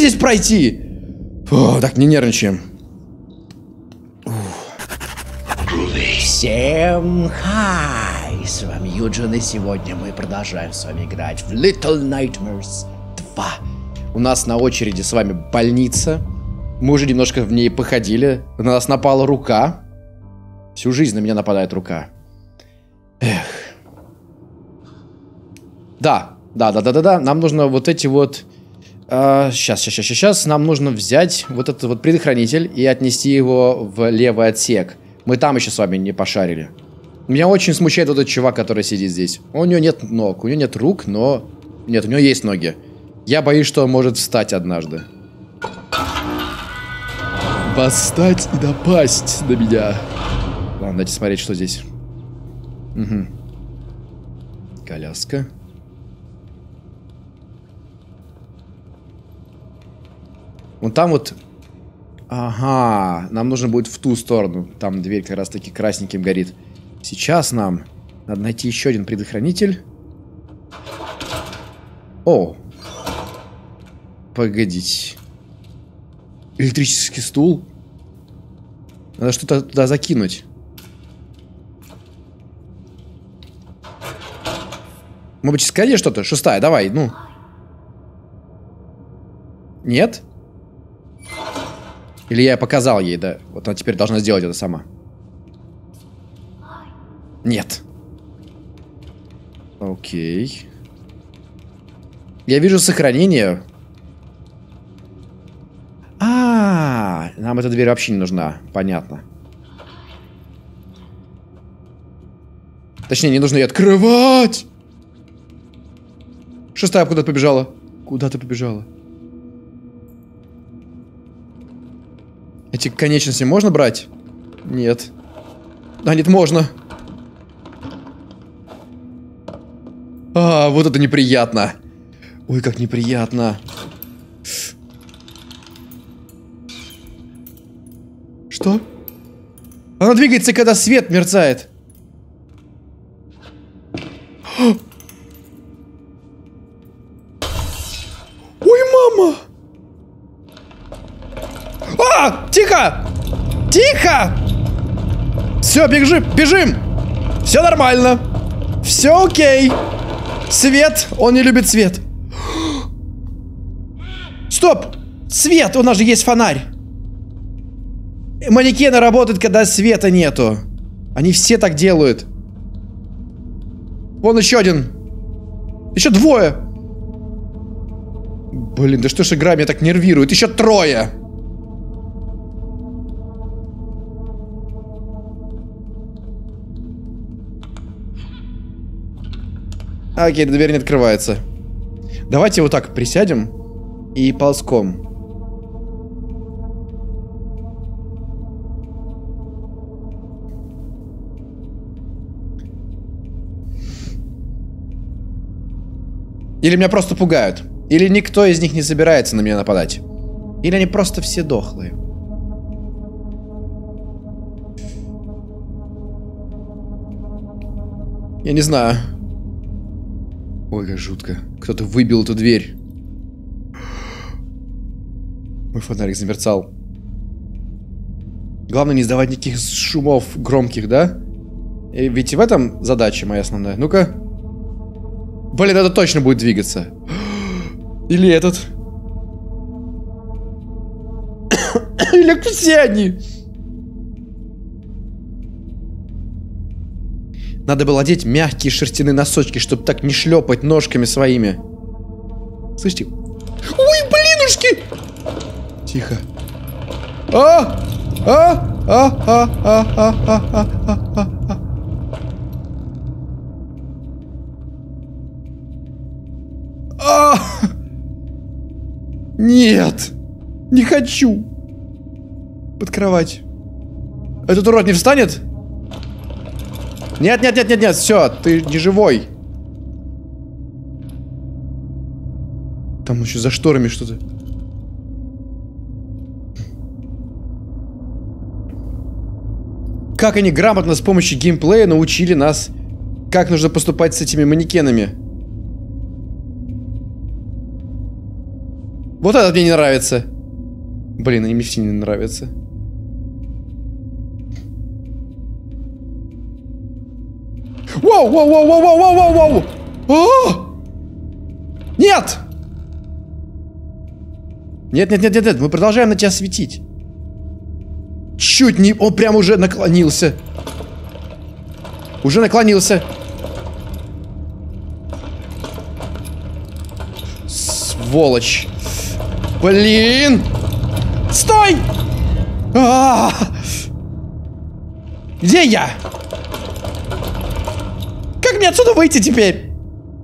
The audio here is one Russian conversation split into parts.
здесь пройти? Фу, так, не нервничаем. Всем хай! С вами Юджин, и сегодня мы продолжаем с вами играть в Little Nightmares 2. У нас на очереди с вами больница. Мы уже немножко в ней походили. На нас напала рука. Всю жизнь на меня нападает рука. Эх. Да. Нам нужно вот эти вот... Сейчас. Нам нужно взять вот этот вот предохранитель и отнести его в левый отсек. Мы там еще с вами не пошарили. Меня очень смущает вот этот чувак, который сидит здесь. У него нет ног, у него нет рук, но... Нет, у него есть ноги. Я боюсь, что он может встать однажды. Восстать и напасть на меня. Ладно, давайте смотреть, что здесь. Угу. Коляска. Вон там вот... Ага, нам нужно будет в ту сторону. Там дверь как раз таки красненьким горит. Сейчас нам надо найти еще один предохранитель. О! Погодите. Электрический стул. Надо что-то туда закинуть. Может быть, искали что-то? Шестая, давай, ну. Нет? Или я показал ей, да? Вот она теперь должна сделать это сама. Нет. Окей. Я вижу сохранение. Нам эта дверь вообще не нужна. Понятно. Точнее, не нужно ее открывать. Шестая куда-то побежала. Куда ты побежала? Эти конечности можно брать? Нет. Да, нет, можно. Вот это неприятно. Ой, как неприятно. Что? Она двигается, когда свет мерцает. Ой, мама! Тихо! Тихо! Все, бежим! Все нормально. Все окей. Свет, он не любит свет. Стоп! Свет, у нас же есть фонарь. Манекены работают, когда света нету. Они все так делают. Вон еще один. Еще двое. Блин, да что ж игра меня так нервирует. Еще трое. Окей, дверь не открывается. Давайте вот так присядем и ползком. Или меня просто пугают. Или никто из них не собирается на меня нападать. Или они просто все дохлые. Я не знаю. Ой, как жутко. Кто-то выбил эту дверь. Мой фонарик замерцал. Главное не издавать никаких шумов громких, да? И ведь и в этом задача моя основная. Ну-ка. Блин, это точно будет двигаться. Или этот. Или все они. Надо было одеть мягкие шерстяные носочки, чтобы так не шлепать ножками своими. Слышите? Ой, блинушки! Тихо. Нет! Не хочу! Под кровать. Этот урод не встанет? Нет, все, ты не живой. Там еще за шторами что-то. Как они грамотно с помощью геймплея научили нас, как нужно поступать с этими манекенами. Вот этот мне не нравится. Блин, они мне все не нравятся. Вау, вау, вау, вау, вау, вау, вау, вау! Нет! Нет, нет, нет, нет, нет, мы продолжаем на тебя светить. Чуть не... Он прям уже наклонился. Уже наклонился. Сволочь. Блин! Стой! Где я? Как мне отсюда выйти теперь?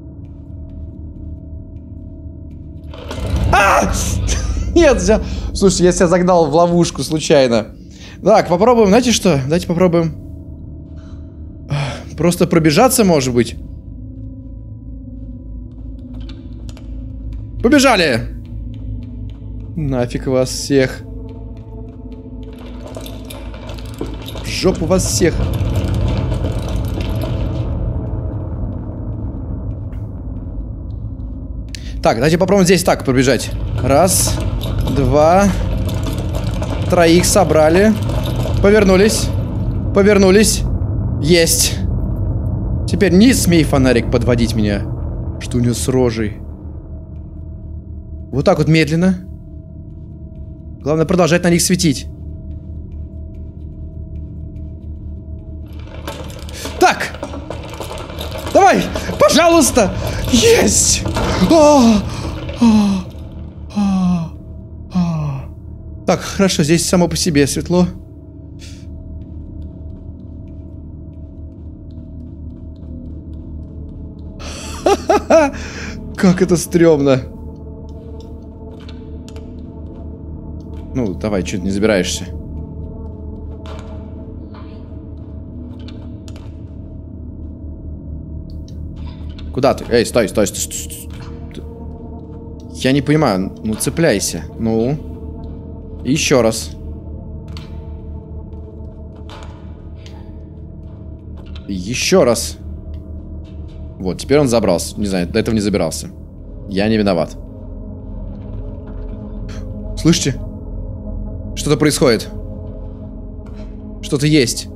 Нет, слушай, я себя загнал в ловушку случайно. Так, попробуем, знаете что? Давайте попробуем. Просто пробежаться, может быть. Побежали! Нафиг вас всех. В жопу вас всех. Так, давайте попробуем здесь так пробежать. Раз, два. Троих собрали. Повернулись. Повернулись. Есть. Теперь не смей, фонарик, подводить меня. Что у него с рожей? Вот так вот медленно. Главное продолжать на них светить. Так. Давай, пожалуйста. Есть. Так, хорошо, здесь само по себе светло. Как это стрёмно. Ну, давай, чё ты не забираешься? Куда ты? Эй, стой, стой, стой, стой. Я не понимаю. Ну, цепляйся. Ну. Еще раз. Еще раз. Вот, теперь он забрался. Не знаю, до этого не забирался. Я не виноват. Слышите? Что-то происходит. Что-то есть.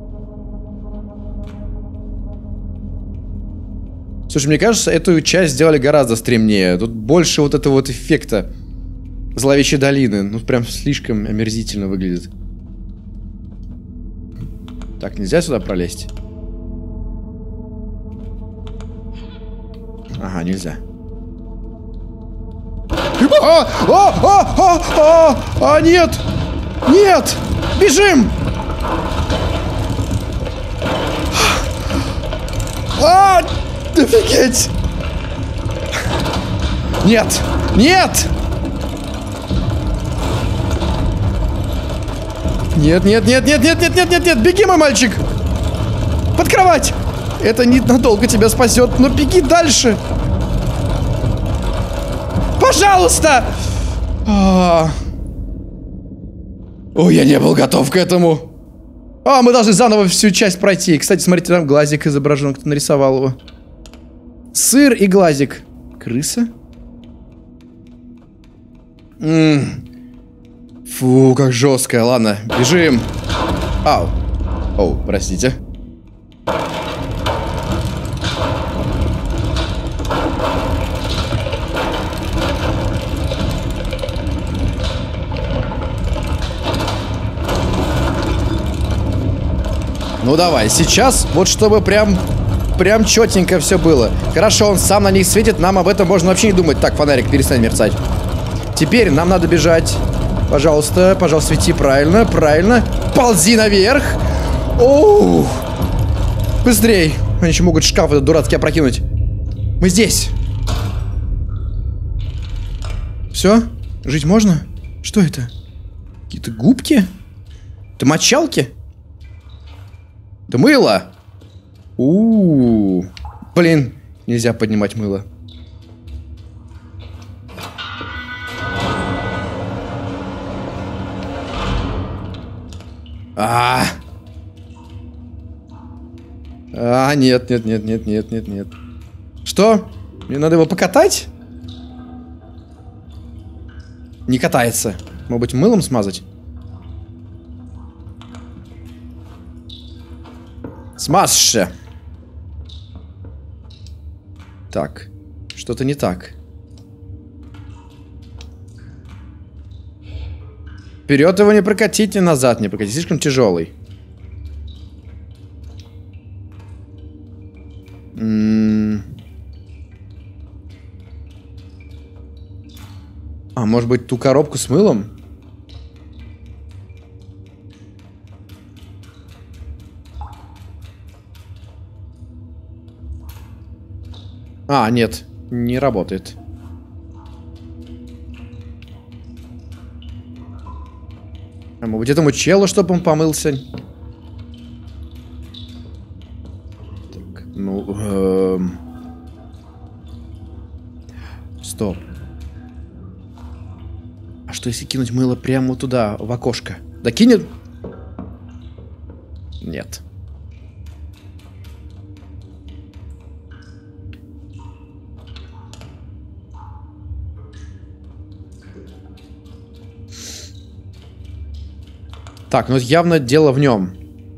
Слушай, мне кажется, эту часть сделали гораздо стремнее. Тут больше вот этого вот эффекта зловещей долины. Ну, прям слишком омерзительно выглядит. Так, нельзя сюда пролезть? Ага, нельзя. Нет! Нет! Бежим! Офигеть! Нет! Нет! Нет, нет, нет, нет, нет, нет, нет, нет, нет! Беги, мой мальчик! Под кровать! Это ненадолго тебя спасет, но беги дальше! Пожалуйста! Ой, я не был готов к этому. Мы должны заново всю часть пройти. Кстати, смотрите, там глазик изображен, кто нарисовал его. Сыр и глазик. Крыса? Фу, как жестко. Ладно, бежим. Ау. Оу, простите. Ну давай, сейчас, вот чтобы прям четенько все было. Хорошо, он сам на них светит, нам об этом можно вообще не думать. Так, фонарик, перестань мерцать. Теперь нам надо бежать. Пожалуйста, пожалуйста, свети правильно, правильно. Ползи наверх. Оу. Быстрей. Они еще могут шкаф этот дурацкий опрокинуть. Мы здесь. Все? Жить можно? Что это? Какие-то губки? Это мочалки? Это мыло? Блин, нельзя поднимать мыло. Нет, нет, нет, нет, нет, нет, нет. Что? Мне надо его покатать? Не катается. Может быть, мылом смазать? Смазь! Так. Что-то не так. Вперед его не прокатите, назад не прокатите. Слишком тяжелый. А, может быть, ту коробку с мылом? А, нет, не работает. А может быть, этому челу, чтобы он помылся? Так, ну... Стоп. А что, если кинуть мыло прямо туда, в окошко? Да кинет? Нет. Так, ну явно дело в нем.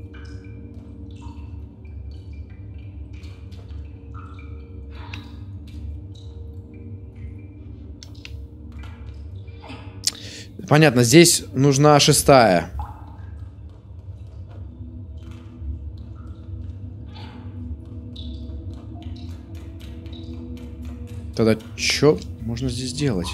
Понятно, здесь нужна 6-я. Тогда что можно здесь делать?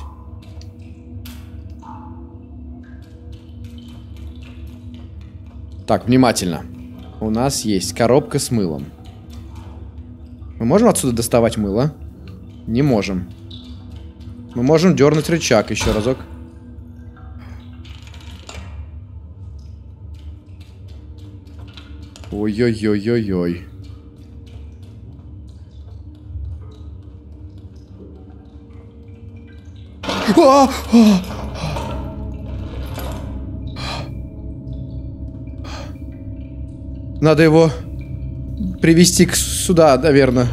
Так, внимательно. У нас есть коробка с мылом. Мы можем отсюда доставать мыло? Не можем. Мы можем дернуть рычаг еще разок. Ой-ой-ой-ой-ой. Надо его привести сюда, наверное.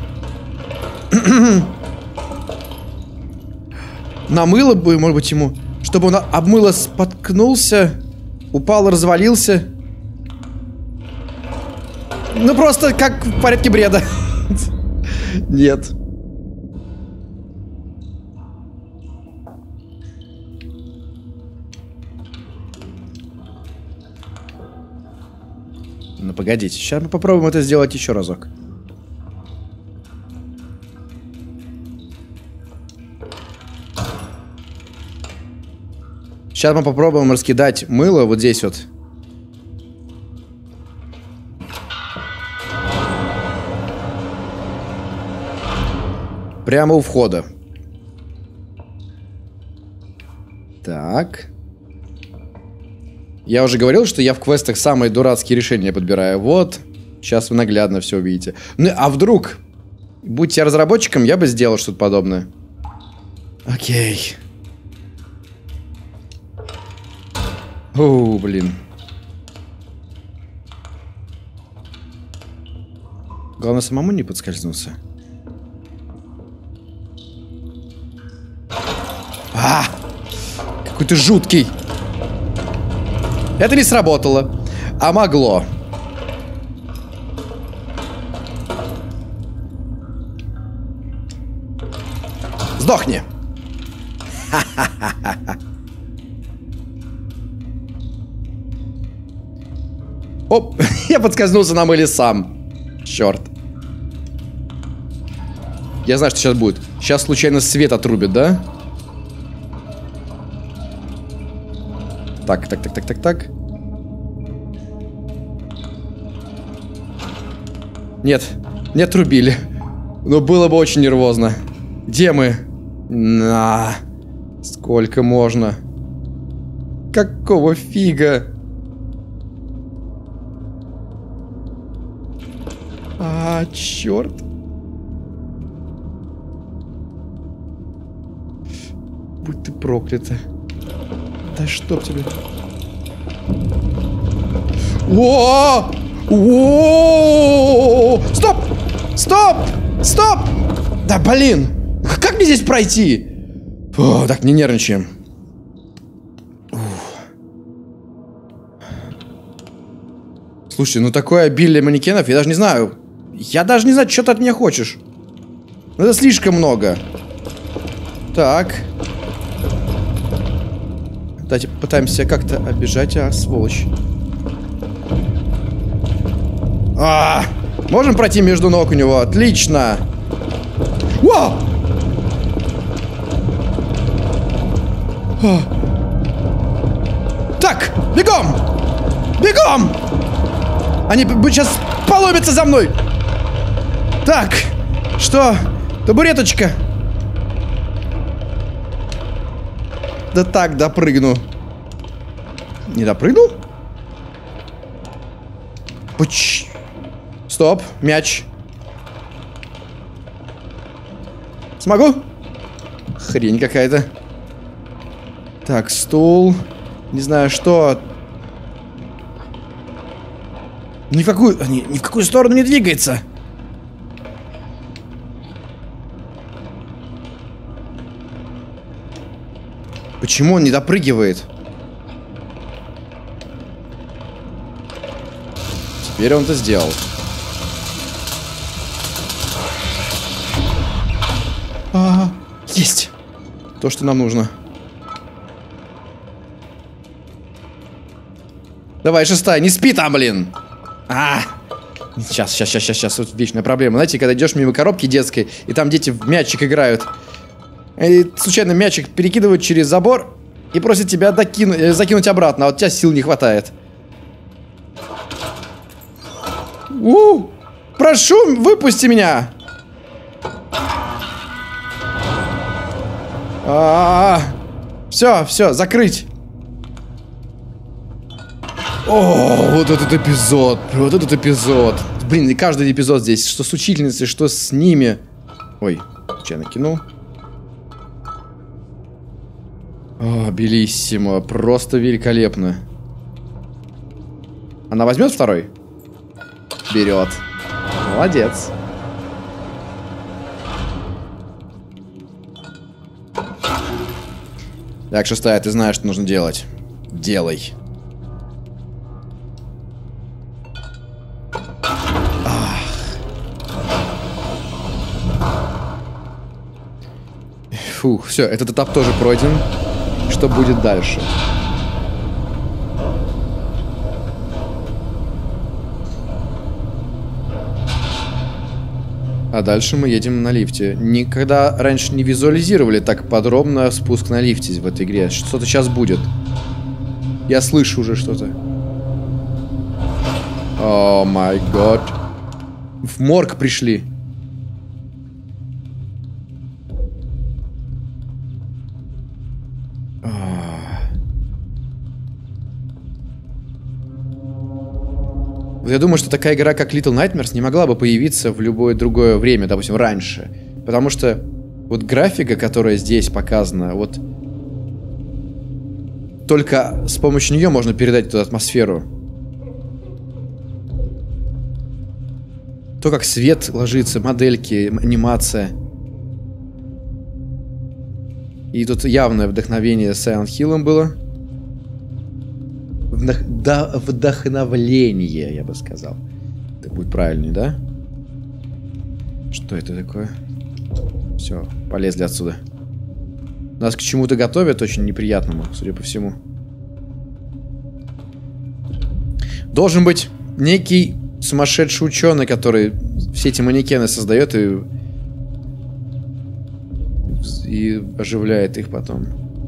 Намыло бы, может быть, ему, чтобы он об мыло споткнулся, упал, развалился. Ну, просто как в порядке бреда. Нет. Ну, погодите. Сейчас мы попробуем это сделать еще разок. Сейчас мы попробуем раскидать мыло вот здесь вот. Прямо у входа. Так. Я уже говорил, что я в квестах самые дурацкие решения подбираю. Вот. Сейчас вы наглядно все увидите. Ну, а вдруг? Будь я разработчиком, я бы сделал что-то подобное. Окей. О, блин. Главное, самому не подскользнуться. А! Какой ты жуткий! Это не сработало. А могло. Сдохни! Оп! Я подскользнулся на мыле сам. Черт. Я знаю, что сейчас будет. Сейчас случайно свет отрубит, да? Так. Нет, не отрубили. Но было бы очень нервозно. Где мы? На, сколько можно? Какого фига? А, черт. Будь ты проклята. Да что тебе? О! О! Стоп! Стоп! Стоп! Да блин! Как мне здесь пройти? Фу, так, не нервничаем. Слушай, ну такое обилие манекенов, я даже не знаю. Я даже не знаю, что ты от меня хочешь. Это слишком много. Так. Давайте пытаемся как-то обижать, сволочь. Можем пройти между ног у него? Отлично. Вау! Так, бегом! Бегом! Они сейчас поломятся за мной. Так, что? Табуреточка. Да так, допрыгну. Не допрыгнул? Пуч. Стоп, мяч. Смогу? Хрень какая-то. Так, стул. Не знаю, что. Ни в какую сторону не двигается. Почему он не допрыгивает? Теперь он это сделал. Есть. То, что нам нужно. Давай, 6-я, не спи там, блин. Сейчас, вот вечная проблема. Знаете, когда идешь мимо коробки детской, и там дети в мячик играют, и случайно мячик перекидывают через забор и просят тебя закинуть обратно, а вот у тебя сил не хватает. Прошу, выпусти меня. Все, закрыть. О, вот этот эпизод. Блин, и каждый эпизод здесь, что с учительницей, что с ними. Ой, что я накинул? О, белиссимо, просто великолепно. Она возьмет второй? Берет. Молодец. Так, 6-я, ты знаешь, что нужно делать. Делай. Фух, все, этот этап тоже пройден. Что будет дальше? А дальше мы едем на лифте. Никогда раньше не визуализировали так подробно спуск на лифте в этой игре. Что-то сейчас будет. Я слышу уже что-то. О май гад. В морг пришли. Я думаю, что такая игра, как Little Nightmares, не могла бы появиться в любое другое время, допустим, раньше. Потому что вот графика, которая здесь показана, вот только с помощью нее можно передать эту атмосферу. То, как свет ложится, модельки, анимация. И тут явное вдохновение Silent Hill'ом было. Вдохновление, я бы сказал. Это будет правильнее, да? Что это такое? Все, полезли отсюда. Нас к чему-то готовят очень неприятному, судя по всему. Должен быть некий сумасшедший ученый, который все эти манекены создает и оживляет их потом.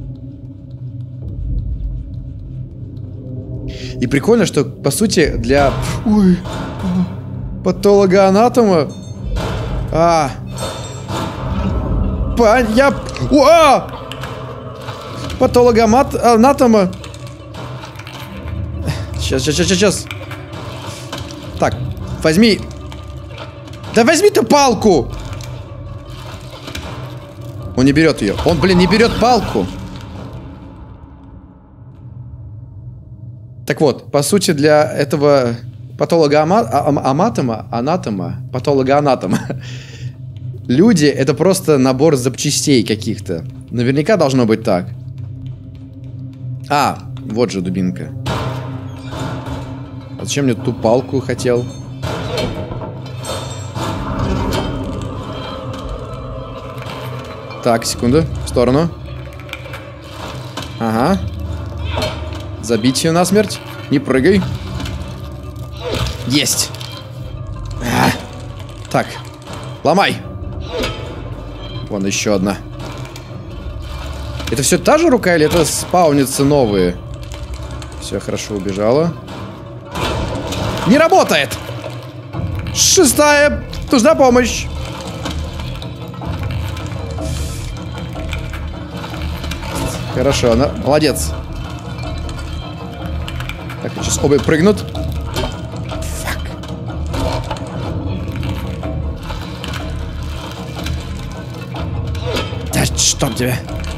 И прикольно, что, по сути, для патологоанатома... Патологоанатома... Сейчас. Так, возьми... Да возьми ты палку! Он не берет ее. Он, блин, не берет палку. Так вот, по сути, для этого патологоанатома, люди — это просто набор запчастей каких-то. Наверняка должно быть так. Вот же дубинка. А зачем мне ту палку хотел? Так, секунду. В сторону. Ага. Забить ее насмерть. Не прыгай. Есть. Так. Ломай. Вон еще одна. Это все та же рука или это спаунятся новые? Все, хорошо, убежала. Не работает! 6-я! Нужна помощь! Хорошо, она... Молодец. Так, сейчас оба прыгнут. Фак. Да чтоб тебя.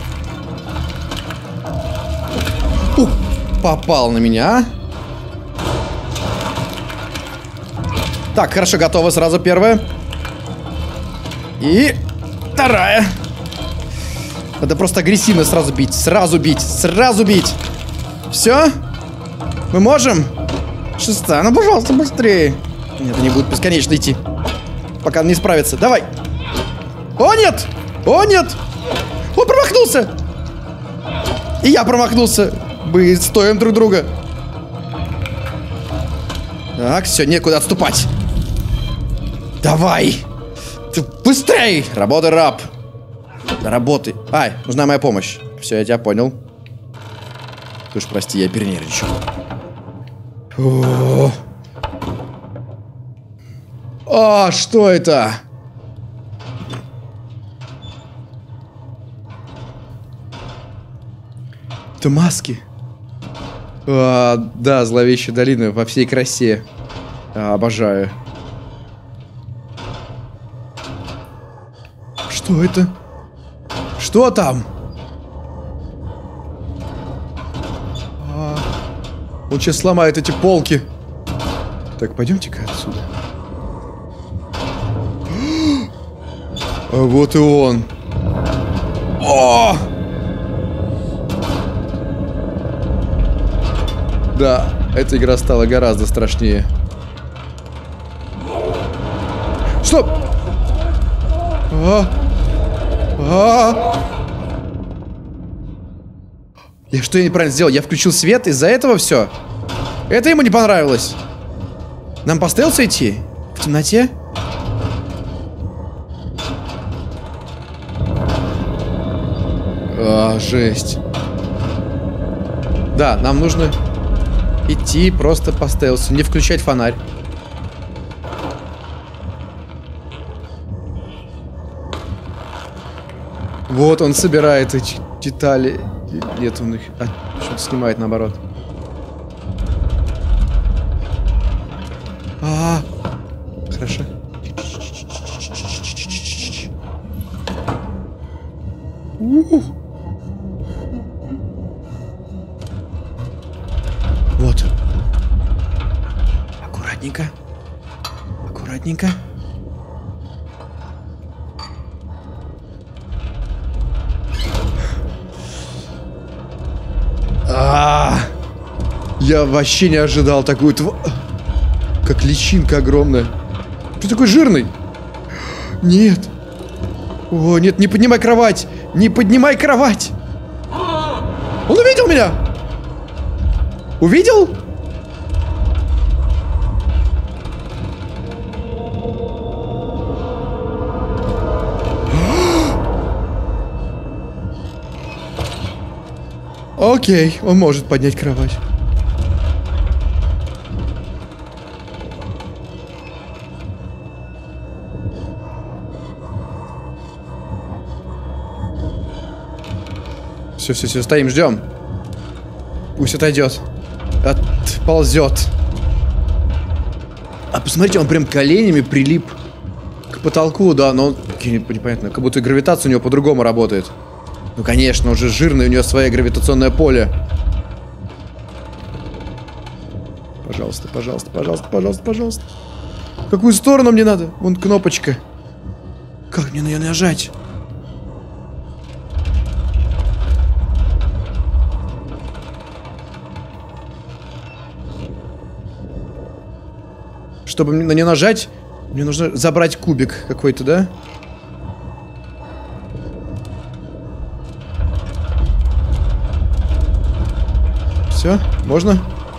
Попал на меня. Так, хорошо, готово. Сразу первая. И вторая. Надо просто агрессивно сразу бить. Сразу бить. Сразу бить. Все? Мы можем? 6-я. Ну, пожалуйста, быстрее. Нет, они будут бесконечно идти. Пока он не справится. Давай. О, нет! О, нет! Он промахнулся! И я промахнулся. Мы стоим друг друга. Так, все, некуда отступать. Давай. Ты быстрей! Работай, раб. Работай. Ай, нужна моя помощь. Все, я тебя понял. Ты уж прости, я перенервничал. А, что это? Это маски. Да, зловещая долина во всей красе. Обожаю. Что это? Что там? Он сейчас сломает эти полки. Так, пойдемте-ка отсюда. А вот и он. О! Да, эта игра стала гораздо страшнее. Стоп! Что я неправильно сделал? Я включил свет, из-за этого все. Это ему не понравилось. Нам по стелсу идти? В темноте? Жесть. Да, нам нужно идти просто по стелсу, не включать фонарь. Вот он собирает эти детали. Нет, он их что-то снимает наоборот. Хорошо. Вот. Аккуратненько. Аккуратненько. Я вообще не ожидал такую как личинка огромная. Ты такой жирный? Нет. О, нет, не поднимай кровать. Не поднимай кровать. Он увидел меня. Увидел? Окей, он может поднять кровать. Все, стоим, ждем. Пусть отойдет. Отползет. А посмотрите, он прям коленями прилип к потолку, да, но непонятно, как будто гравитация у него по-другому работает. Ну, конечно, он же жирный, у него свое гравитационное поле. Пожалуйста, пожалуйста, пожалуйста, пожалуйста, пожалуйста. В какую сторону мне надо? Вон кнопочка. Как мне на нее нажать? Чтобы на нее нажать, мне нужно забрать кубик какой-то, да? Все, можно?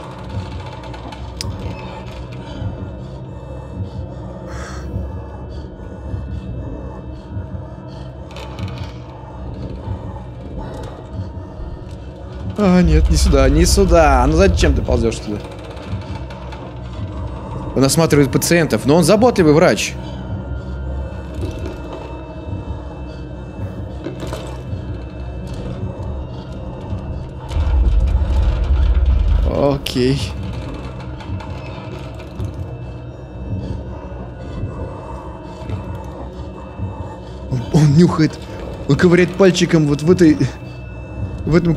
А, нет, не сюда, не сюда. Ну зачем ты ползешь туда? Он осматривает пациентов, но он заботливый врач. Окей. Он нюхает. Он ковыряет пальчиком вот в этой... В этом...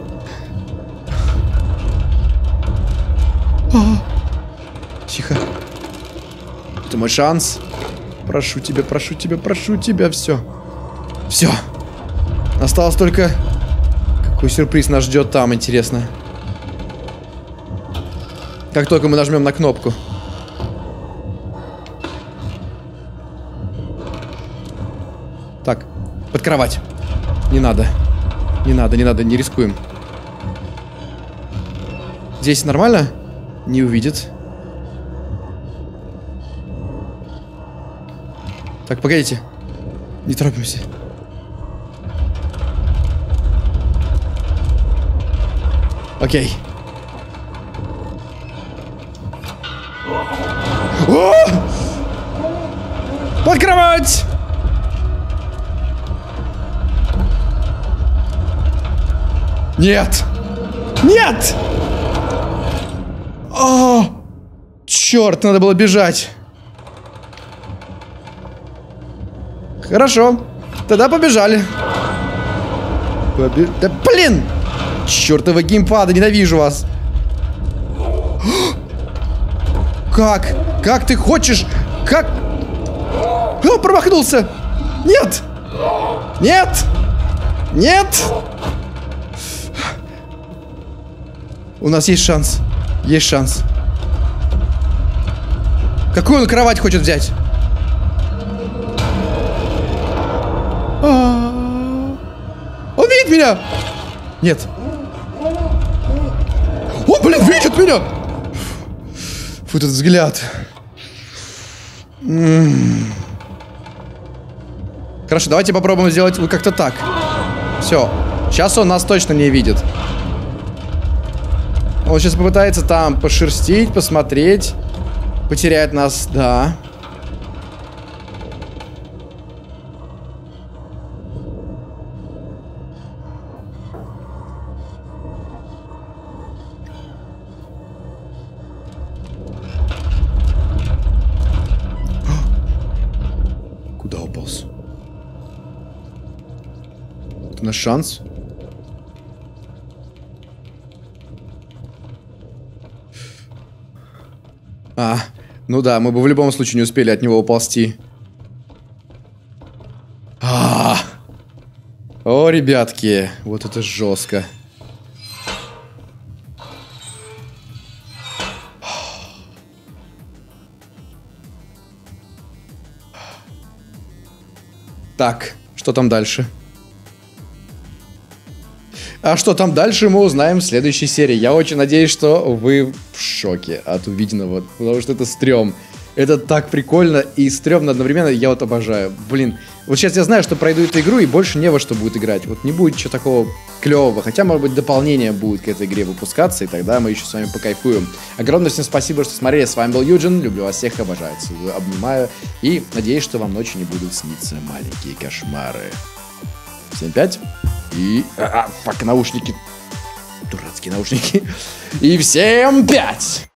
Тихо. Это мой шанс. Прошу тебя, прошу тебя, прошу тебя. Все. Все. Осталось только... Какой сюрприз нас ждет там, интересно. Как только мы нажмем на кнопку. Так, под кровать. Не надо. Не надо, не надо, не рискуем. Здесь нормально? Не увидит. Так, погодите. Не торопимся. Окей. О! Под кровать! Нет! Нет! О! Черт, надо было бежать. Хорошо. Тогда побежали. Да блин! Чертова геймпада, ненавижу вас. Как? Как ты хочешь? Как? О, промахнулся! Нет! Нет! Нет! У нас есть шанс. Есть шанс. Какую он кровать хочет взять? Он видит меня! Нет. О, блин, видит меня! Фу, этот взгляд. Хорошо, давайте попробуем сделать как-то так. Все. Сейчас он нас точно не видит. Он сейчас попытается там пошерстить, посмотреть. Потеряет нас, да. Куда уполз? Это наш шанс. Ну да, мы бы в любом случае не успели от него уползти. О, ребятки, вот это жестко. Так, что там дальше? А что там дальше, мы узнаем в следующей серии. Я очень надеюсь, что вы в шоке от увиденного, потому что это стрём. Это так прикольно и стрёмно одновременно, я вот обожаю. Блин, вот сейчас я знаю, что пройду эту игру и больше не во что будет играть. Вот не будет ничего такого клёвого. Хотя, может быть, дополнение будет к этой игре выпускаться, и тогда мы еще с вами покайфуем. Огромное всем спасибо, что смотрели. С вами был Юджин. Люблю вас всех, обожаю, целую, обнимаю. И надеюсь, что вам ночью не будут сниться маленькие кошмары. Всем 5. И... фак, наушники. Дурацкие наушники. И всем 5!